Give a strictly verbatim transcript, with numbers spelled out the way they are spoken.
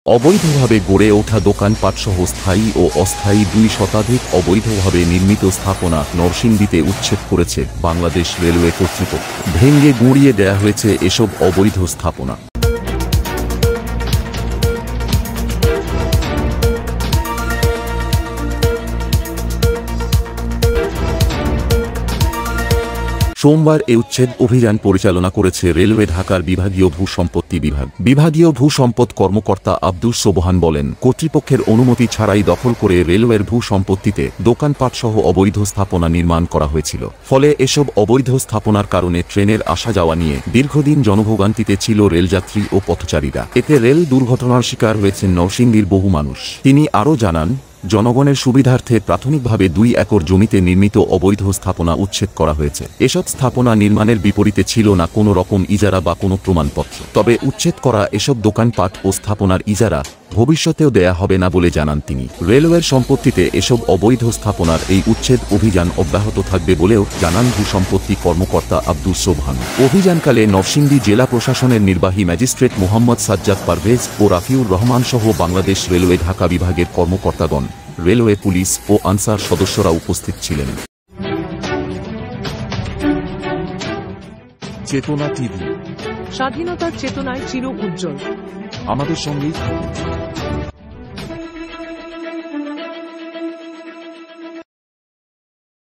অবৈধভাবে গড়ে ওঠা দোকানপাটসহ স্থায়ী ও অস্থায়ী দুই শতাধিক অবৈধভাবে নির্মিত স্থাপনা নরসিংদীতে উচ্ছেদ করেছে বাংলাদেশ রেলওয়ে কর্তৃপক্ষ। ভেঙে গুঁড়িয়ে দেয়া হয়েছে এসব অবৈধ স্থাপনা। সোমবার এ উচ্ছেদ অভিযান পরিচালনা করেছে রেলওয়ে ঢাকার বিভাগীয় ভূ সম্পত্তি বিভাগ। বিভাগীয় ভূ সম্পদ কর্মকর্তা আব্দুস সোবহান বলেন, কর্তৃপক্ষের অনুমতি ছাড়াই দখল করে রেলওয়ের ভূ সম্পত্তিতে দোকানপাটসহ অবৈধ স্থাপনা নির্মাণ করা হয়েছিল। ফলে এসব অবৈধ স্থাপনার কারণে ট্রেনের আসা যাওয়া নিয়ে দীর্ঘদিন জনভোগান্তিতে ছিল রেলযাত্রী ও পথচারীরা। এতে রেল দুর্ঘটনার শিকার হয়েছেন নরসিংদীর বহু মানুষ। তিনি আরও জানান, জনগণের সুবিধার্থে প্রাথমিকভাবে দুই একর জমিতে নির্মিত অবৈধ স্থাপনা উচ্ছেদ করা হয়েছে। এসব স্থাপনা নির্মাণের বিপরীতে ছিল না কোনো রকম ইজারা বা কোনো প্রমাণপত্র। তবে উচ্ছেদ করা এসব দোকানপাট ও স্থাপনার ইজারা ভবিষ্যতেও দেয়া হবে না বলে জানান তিনি। রেলওয়ের সম্পত্তিতে এসব অবৈধ স্থাপনার এই উচ্ছেদ অভিযান অব্যাহত থাকবে বলেও জানান ভূ সম্পত্তি কর্মকর্তা আব্দুস সোবহান। অভিযানকালে নরসিংদী জেলা প্রশাসনের নির্বাহী ম্যাজিস্ট্রেট মোহাম্মদ সাজ্জাদ পারভেজ ও রাফিউর রহমান সহ বাংলাদেশ রেলওয়ে ঢাকা বিভাগের কর্মকর্তাগণ, রেলওয়ে পুলিশ ও আনসার সদস্যরা উপস্থিত ছিলেন। চেতনা টিভি, স্বাধীনতার চেতনায় চির উজ্জ্বল। আমাদের সঙ্গেই থাকুন।